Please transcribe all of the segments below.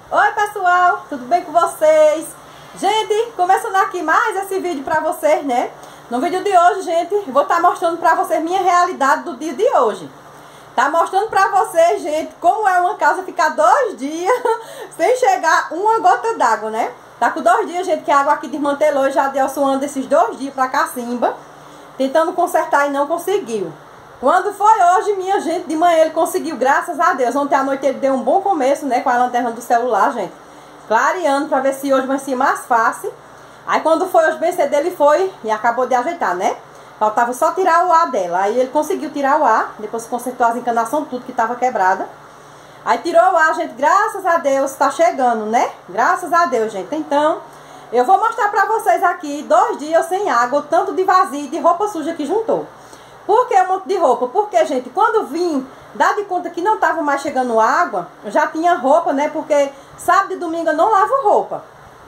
Oi pessoal, tudo bem com vocês? Gente, começando aqui mais esse vídeo pra vocês, né? No vídeo de hoje, gente, vou estar mostrando pra vocês minha realidade do dia de hoje. Tá mostrando pra vocês, gente, como é uma casa ficar 2 dias sem chegar uma gota d'água, né? Tá com 2 dias, gente, que a água aqui desmantelou e já deu suando esses 2 dias pra cacimba, tentando consertar e não conseguiu. Quando foi hoje, minha gente, de manhã ele conseguiu, graças a Deus. Ontem à noite ele deu um bom começo, né, com a lanterna do celular, gente, clareando pra ver se hoje vai ser mais fácil. Aí quando foi hoje bem cedo ele foi e acabou de ajeitar, né? Faltava só tirar o ar dela. Aí ele conseguiu tirar o ar, depois consertou as encanações, tudo que tava quebrada. Aí tirou o ar, gente, graças a Deus, tá chegando, né? Graças a Deus, gente. Então, eu vou mostrar pra vocês aqui 2 dias sem água, o tanto de vazio e de roupa suja que juntou. Por que um monte de roupa? Porque, gente, quando vim dar de conta que não tava mais chegando água, já tinha roupa, né? Porque sábado e domingo eu não lavo roupa.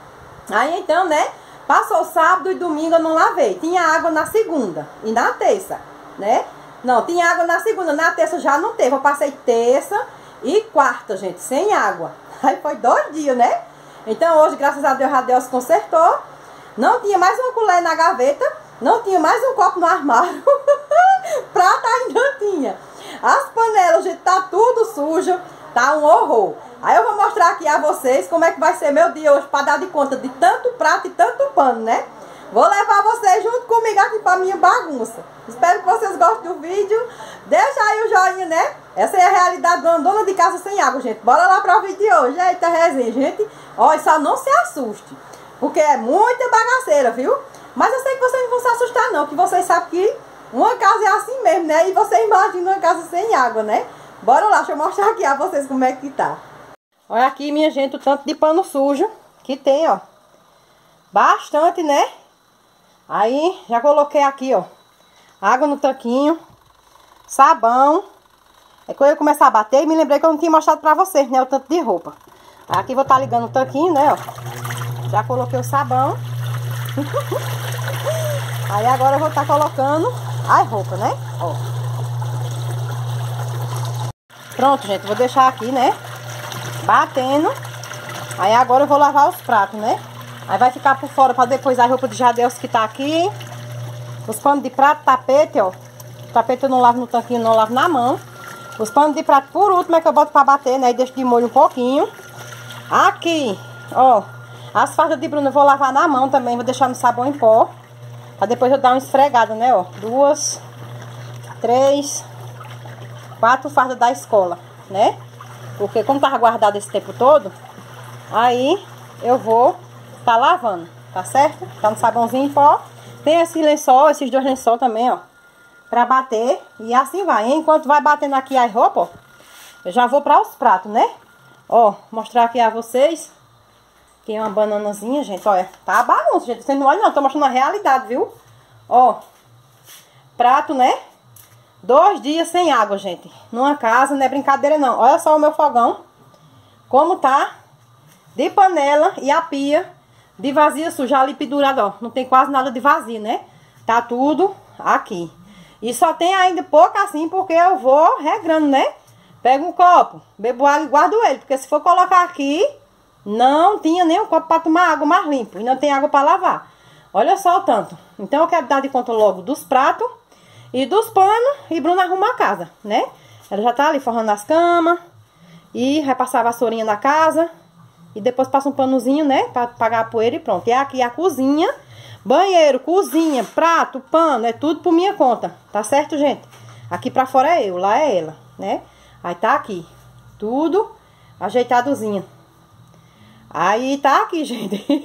Aí então, né? Passou sábado e domingo eu não lavei. Tinha água na segunda e na terça, né? Não, tinha água na segunda, na terça já não teve. Eu passei terça e quarta, gente, sem água. Aí foi 2 dias, né? Então hoje, graças a Deus, a Deus consertou. Não tinha mais uma colher na gaveta. Não tinha mais um copo no armário. Prata ainda tinha. As panelas, gente, tá tudo sujo. Tá um horror. Aí eu vou mostrar aqui a vocês como é que vai ser meu dia hoje pra dar de conta de tanto prato e tanto pano, né? Vou levar vocês junto comigo aqui pra minha bagunça. Espero que vocês gostem do vídeo. Deixa aí o joinha, né? Essa é a realidade de uma dona de casa sem água, gente. Bora lá para o vídeo de hoje. Eita resenha, gente. Ó, só não se assuste, porque é muita bagaceira, viu? Mas eu sei que vocês não vão se assustar não, que vocês sabem que uma casa é assim mesmo, né? E você imagina uma casa sem água, né? Bora lá, deixa eu mostrar aqui a vocês como é que tá. Olha aqui, minha gente, o tanto de pano sujo que tem, ó. Bastante, né? Aí, já coloquei aqui, ó, água no tanquinho, sabão. É quando eu começar a bater, me lembrei que eu não tinha mostrado pra vocês, né, o tanto de roupa. Aqui vou estar ligando o tanquinho, né, ó. Já coloquei o sabão. Aí agora eu vou estar colocando as roupas, né, ó. Pronto, gente, vou deixar aqui, né, batendo. Aí agora eu vou lavar os pratos, né. Aí vai ficar por fora para depois a roupa de Jadeus que tá aqui. Os panos de prato, tapete, ó. O tapete eu não lavo no tanquinho, não lavo na mão. Os panos de prato por último é que eu boto para bater, né? E deixo de molho um pouquinho. Aqui, ó. As fardas de Bruno eu vou lavar na mão também. Vou deixar no sabão em pó. Pra depois eu dar uma esfregada, né, ó. 2, 3, 4 fardas da escola, né? Porque como tava guardado esse tempo todo, aí eu vou tá lavando, tá certo? Tá no sabãozinho em pó. Tem esse lençol, esses 2 lençol também, ó, pra bater. E assim vai. Enquanto vai batendo aqui as roupas, ó, eu já vou para os pratos, né? Ó, mostrar aqui a vocês. Aqui é uma bananazinha, gente, olha. Tá a bagunça, gente. Vocês não olham não, tô mostrando a realidade, viu? Ó, prato, né? 2 dias sem água, gente. Numa casa, não é brincadeira não. Olha só o meu fogão. Como tá de panela e a pia de vazia suja ali pendurada, ó. Não tem quase nada de vazio, né? Tá tudo aqui. E só tem ainda pouco assim, porque eu vou regrando, né? Pego um copo, bebo água e guardo ele. Porque se for colocar aqui, não tinha nem um copo pra tomar água mais limpo. E não tem água pra lavar. Olha só o tanto. Então eu quero dar de conta logo dos pratos e dos panos. E Bruna arruma a casa, né? Ela já tá ali forrando as camas. E vai passar a vassourinha na casa. E depois passa um panozinho, né? Pra apagar a poeira e pronto. E aqui a cozinha, banheiro, cozinha, prato, pano, é tudo por minha conta. Tá certo, gente? Aqui pra fora é eu, lá é ela, né? Aí tá aqui, tudo ajeitadozinho. Aí tá aqui, gente.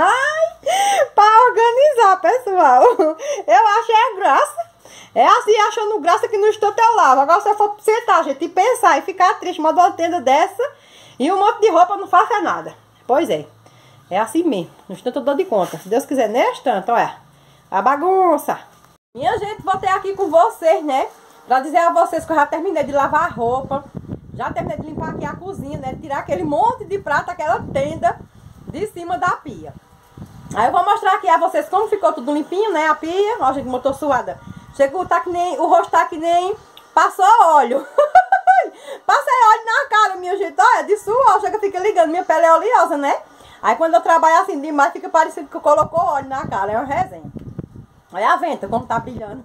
Pra organizar, pessoal. Eu achei graça. É assim, achando graça que no instante eu lavo. Agora se eu for sentar, gente, e pensar e ficar triste, mandar uma tenda dessa e um monte de roupa não faça nada. Pois é. É assim mesmo. No instante eu dou de conta. Se Deus quiser, nesse instante, olha. A bagunça. Minha gente, voltei aqui com vocês, né? Pra dizer a vocês que eu já terminei de lavar a roupa. Já terminei de limpar aqui a cozinha, né? Tirar aquele monte de prato, aquela tenda de cima da pia. Aí eu vou mostrar aqui a vocês como ficou tudo limpinho, né? A pia. Ó, gente, motor suada. Chegou, tá que nem... O rosto tá que nem... Passou óleo. Passei óleo na cara, minha gente. Olha, de suor, chega, fica ligando. Minha pele é oleosa, né? Aí quando eu trabalho assim demais, fica parecido que colocou óleo na cara. É uma resenha. Olha a venta, como tá brilhando.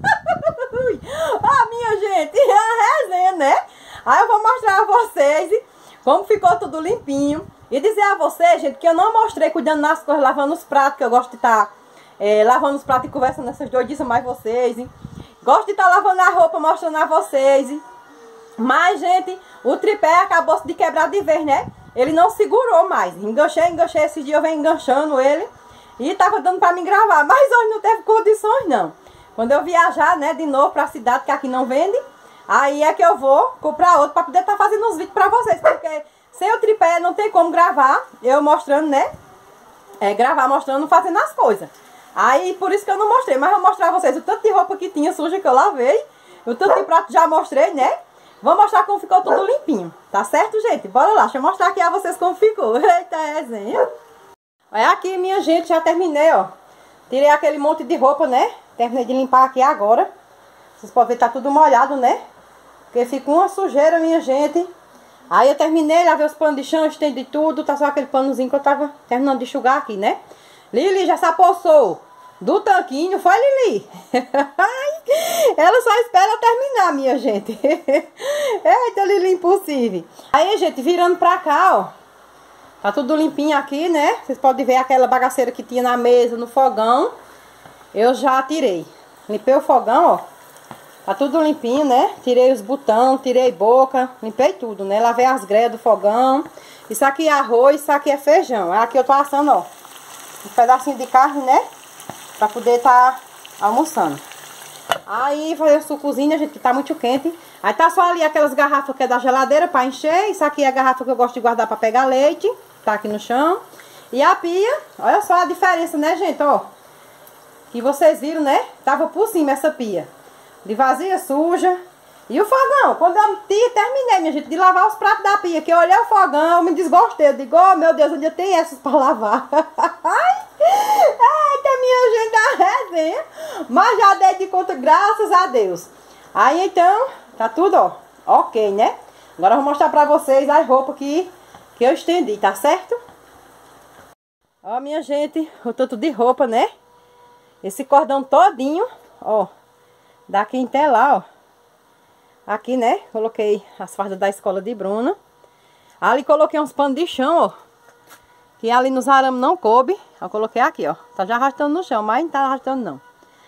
Ah, minha gente, é uma resenha, né? Aí eu vou mostrar a vocês como ficou tudo limpinho. E dizer a vocês, gente, que eu não mostrei cuidando das coisas, lavando os pratos, que eu gosto de estar lavando os pratos e conversando nessas doidices mais vocês, hein? Gosto de estar lavando a roupa, mostrando a vocês, hein? Mas, gente, o tripé acabou de quebrar de vez, né? Ele não segurou mais. Enganchei. Esse dia eu venho enganchando ele. E tava dando pra mim gravar. Mas hoje não teve condições, não. Quando eu viajar, né, de novo pra cidade, que aqui não vende, aí é que eu vou comprar outro pra poder estar fazendo os vídeos pra vocês. Porque sem o tripé não tem como gravar. Eu mostrando, né? Gravar mostrando, fazendo as coisas. Aí, por isso que eu não mostrei. Mas eu vou mostrar a vocês o tanto de roupa que tinha suja que eu lavei. O tanto de prato já mostrei, né? Vou mostrar como ficou tudo limpinho. Tá certo, gente? Bora lá. Deixa eu mostrar aqui a vocês como ficou. Eita, resenha. Olha aqui, minha gente. Já terminei, ó. Tirei aquele monte de roupa, né? Terminei de limpar aqui agora. Vocês podem ver que tá tudo molhado, né? Porque fica uma sujeira, minha gente. Aí eu terminei, lavei os panos de chão, estendi tudo. Tá só aquele panozinho que eu tava terminando de enxugar aqui, né? Lili já se apossou do tanquinho, foi, Lili? Ela só espera eu terminar, minha gente. Eita, Lili, impossível. Aí, gente, virando pra cá, ó. Tá tudo limpinho aqui, né? Vocês podem ver aquela bagaceira que tinha na mesa, no fogão. Eu já tirei. Limpei o fogão, ó. Tá tudo limpinho, né? Tirei os botões, tirei boca, limpei tudo, né? Lavei as grelhas do fogão. Isso aqui é arroz, isso aqui é feijão. Aqui eu tô assando, ó, um pedacinho de carne, né? Pra poder estar almoçando. Aí fazer o sucozinho, gente, que tá muito quente. Aí tá só ali aquelas garrafas que é da geladeira pra encher. Isso aqui é a garrafa que eu gosto de guardar pra pegar leite. Tá aqui no chão. E a pia, olha só a diferença, né, gente, ó. Que vocês viram, né? Tava por cima essa pia. De vazia, suja. E o fogão, quando eu terminei, minha gente, de lavar os pratos da pia, que eu olhei o fogão, me desgostei. Eu digo, oh, meu Deus, onde tem essas pra lavar? Eita, minha gente, a resenha. Mas já dei de conta, graças a Deus. Aí, então, tá tudo, ó, ok, né? Agora eu vou mostrar pra vocês as roupas que eu estendi, tá certo? Ó, minha gente, o tanto de roupa, né? Esse cordão todinho, ó, daqui até lá, ó. Aqui, né, coloquei as fardas da escola de Bruna. Ali coloquei uns panos de chão, ó. Que ali nos arames não coube. Eu coloquei aqui, ó. Tá já arrastando no chão, mas não tá arrastando não.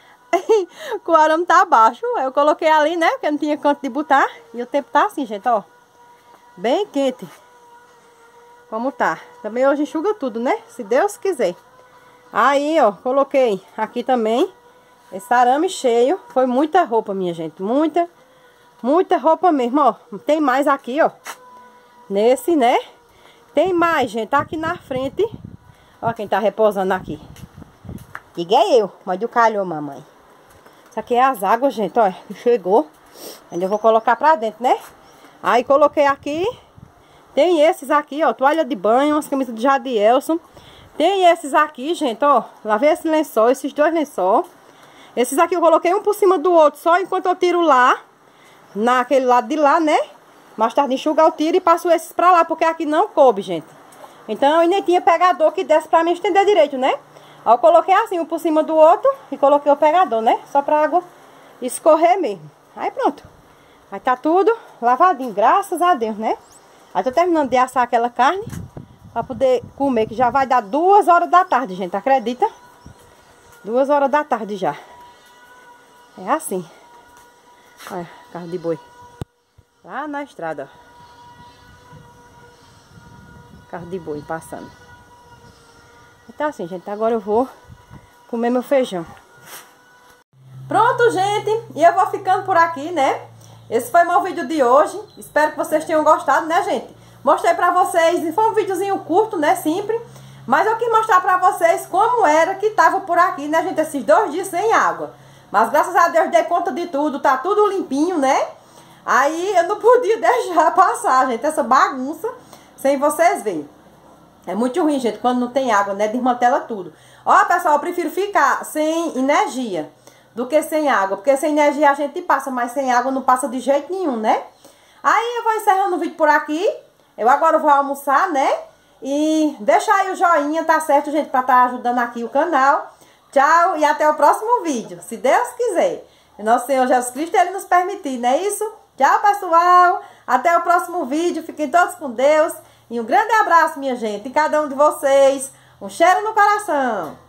O arame tá abaixo. Eu coloquei ali, né, porque não tinha canto de botar. E o tempo tá assim, gente, ó. Bem quente. Como tá. Também hoje enxuga tudo, né, se Deus quiser. Aí, ó, coloquei aqui também esse arame cheio. Foi muita roupa, minha gente. Muita roupa mesmo, ó. Tem mais aqui, ó. Nesse, né? Tem mais, gente. Tá aqui na frente. Ó quem tá repousando aqui. Diga eu. Mas do calhou, mamãe. Isso aqui é as águas, gente, ó. Que chegou. Ainda eu vou colocar pra dentro, né? Aí coloquei aqui. Tem esses aqui, ó. Toalha de banho, umas camisas de Jadielson. Tem esses aqui, gente, ó. Lavei esse lençol, esses dois lençol. Esses aqui eu coloquei um por cima do outro, só enquanto eu tiro lá. Naquele lado de lá, né? Mais tarde enxugar o tiro e passo esses pra lá, porque aqui não coube, gente. Então eu nem tinha pegador que desse pra mim estender direito, né? Aí eu coloquei assim, um por cima do outro e coloquei o pegador, né? Só pra água escorrer mesmo. Aí pronto. Aí tá tudo lavadinho, graças a Deus, né? Aí tô terminando de assar aquela carne pra poder comer, que já vai dar 2 horas da tarde, gente, acredita? 2 horas da tarde já. É assim. Olha, carro de boi. Lá na estrada, ó. Carro de boi passando. Então assim, gente, agora eu vou comer meu feijão. Pronto, gente. E eu vou ficando por aqui, né? Esse foi meu vídeo de hoje. Espero que vocês tenham gostado, né, gente? Mostrei pra vocês. Foi um videozinho curto, né? Simples. Mas eu quis mostrar pra vocês como era que tava por aqui, né, gente? Esses 2 dias sem água. Mas graças a Deus dei conta de tudo. Tá tudo limpinho, né? Aí eu não podia deixar passar, gente, essa bagunça sem vocês verem. É muito ruim, gente, quando não tem água, né? Desmantela tudo. Ó, pessoal, eu prefiro ficar sem energia do que sem água. Porque sem energia a gente passa, mas sem água não passa de jeito nenhum, né? Aí eu vou encerrando o vídeo por aqui. Eu agora vou almoçar, né? E deixa aí o joinha, tá certo, gente? Pra estar ajudando aqui o canal. Tchau e até o próximo vídeo, se Deus quiser. E nosso Senhor Jesus Cristo, Ele nos permitir, não é isso? Tchau, pessoal. Até o próximo vídeo. Fiquem todos com Deus. E um grande abraço, minha gente. E cada um de vocês. Um cheiro no coração.